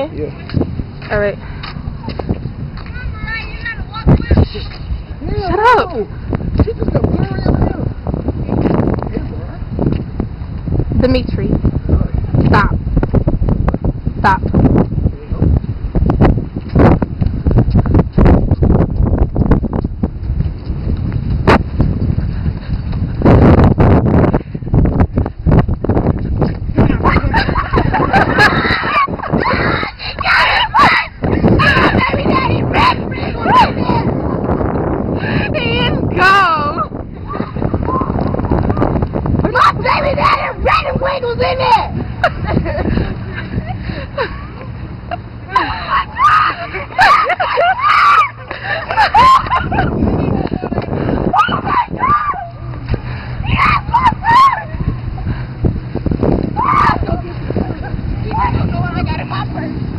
Okay? Yeah. Alright. Shut up! She just got blurry Dimitri. Stop. Stop. Was in there! I got in my purse.